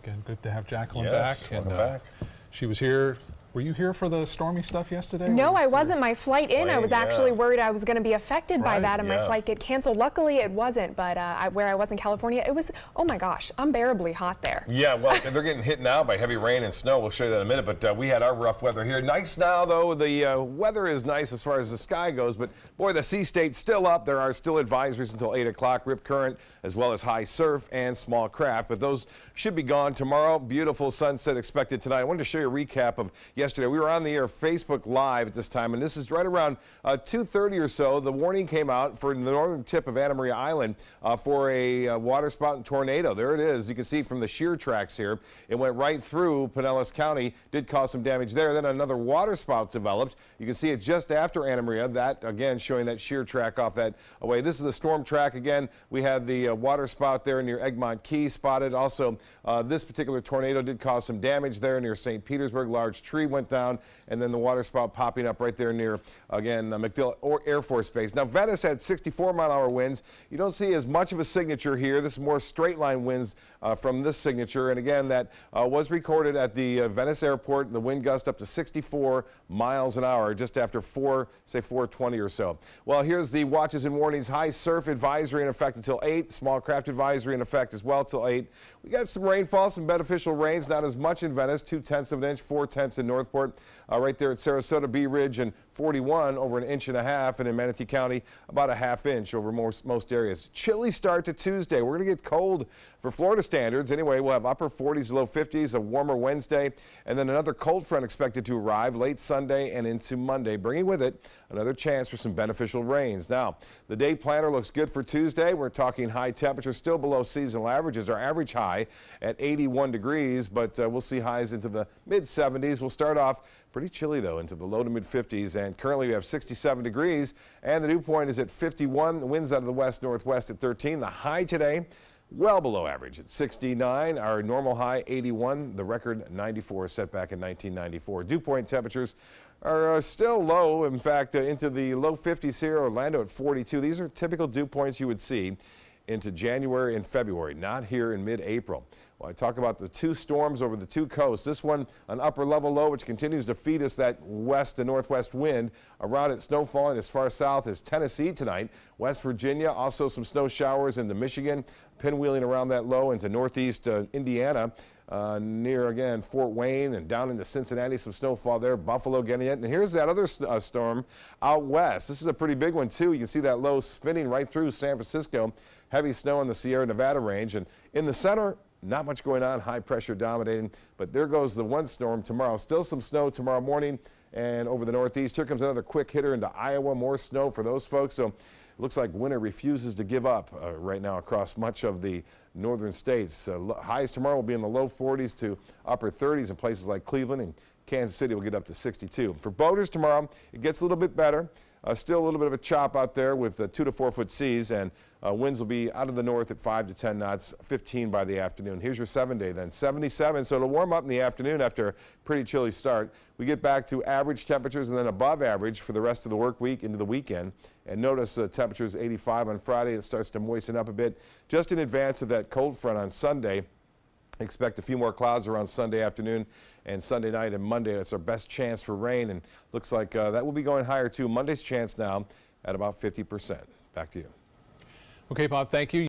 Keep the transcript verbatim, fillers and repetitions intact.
Again, good to have Jacqueline yes, back. Welcome and, uh, back. She was here. Were you here for the stormy stuff yesterday? No, was I wasn't. My flight in, Plane, I was actually yeah. worried I was going to be affected by Right, that and yeah. my flight get canceled. Luckily, it wasn't, but uh, I, where I was in California, it was, oh my gosh, unbearably hot there. Yeah, well, they're getting hit now by heavy rain and snow. We'll show you that in a minute, but uh, we had our rough weather here. Nice now, though. The uh, weather is nice as far as the sky goes, but boy, the sea state's still up. There are still advisories until eight o'clock, rip current, as well as high surf and small craft, but those should be gone tomorrow. Beautiful sunset expected tonight. I wanted to show you a recap of yesterday. We were on the air Facebook Live at this time, and this is right around uh, two thirty or so. The warning came out for the northern tip of Anna Maria Island uh, for a uh, waterspouting tornado. There it is. You can see from the shear tracks here. It went right through Pinellas County, did cause some damage there. Then another waterspout developed. You can see it just after Anna Maria. That, again, showing that shear track off that way. This is the storm track again. We had the uh, waterspout there near Egmont Key spotted. Also, uh, this particular tornado did cause some damage there near Saint Petersburg. Large tree went down, and then the waterspout popping up right there near, again, uh, MacDill Air Force Base. Now, Venice had sixty-four mile an hour winds. You don't see as much of a signature here. This is more straight line winds uh, from this signature. And again, that uh, was recorded at the uh, Venice airport. The wind gust up to sixty-four miles an hour just after four, say four twenty or so. Well, here's the watches and warnings. High surf advisory in effect until eight. Small craft advisory in effect as well till eight. We got some rainfall, some beneficial rains, not as much in Venice, two tenths of an inch, four tenths in Northport, uh, right there at Sarasota, Bee Ridge, and forty-one over an inch and a half, and in Manatee County about a half inch over most, most areas. Chilly start to Tuesday. We're going to get cold for Florida standards. Anyway, we'll have upper forties, low fifties, a warmer Wednesday, and then another cold front expected to arrive late Sunday and into Monday, bringing with it another chance for some beneficial rains. Now, the day planner looks good for Tuesday. We're talking high temperatures still below seasonal averages. Our average high at eighty-one degrees, but uh, we'll see highs into the mid seventies. We'll start off pretty chilly, though, into the low to mid fifties, and currently we have sixty-seven degrees, and the dew point is at fifty-one. The winds out of the west northwest at thirteen. The high today, well below average at sixty-nine. Our normal high eighty-one. The record ninety-four, set back in nineteen ninety-four. Dew point temperatures are uh, still low. In fact, uh, into the low fifties here. Orlando at forty-two. These are typical dew points you would see into January and February, not here in mid-April. Well, I talk about the two storms over the two coasts. This one, an upper level low, which continues to feed us that west to northwest wind. Around it, snow falling as far south as Tennessee tonight. West Virginia, also some snow showers into Michigan. Pinwheeling around that low into northeast uh, Indiana. Uh, near, again, Fort Wayne and down into Cincinnati, some snowfall there. Buffalo getting it. And here's that other uh, storm out west. This is a pretty big one, too. You can see that low spinning right through San Francisco. Heavy snow in the Sierra Nevada range. And in the center, not much going on, high pressure dominating, but there goes the one storm tomorrow. Still some snow tomorrow morning and over the northeast. Here comes another quick hitter into Iowa, more snow for those folks. So it looks like winter refuses to give up uh, right now across much of the northern states. Uh, highs tomorrow will be in the low forties to upper thirties in places like Cleveland, and Kansas City will get up to sixty-two. For boaters tomorrow, it gets a little bit better. Uh, still a little bit of a chop out there with uh, two to four foot seas, and uh, winds will be out of the north at five to ten knots, fifteen by the afternoon. Here's your seven day then, seventy-seven. So it'll warm up in the afternoon after a pretty chilly start. We get back to average temperatures and then above average for the rest of the work week into the weekend. And notice uh, temperatures eighty-five on Friday. It starts to moisten up a bit just in advance of that cold front on Sunday. Expect a few more clouds around Sunday afternoon and Sunday night and Monday. That's our best chance for rain, and looks like uh, that will be going higher too. Monday's chance now at about fifty percent. Back to you. Okay, Bob, thank you.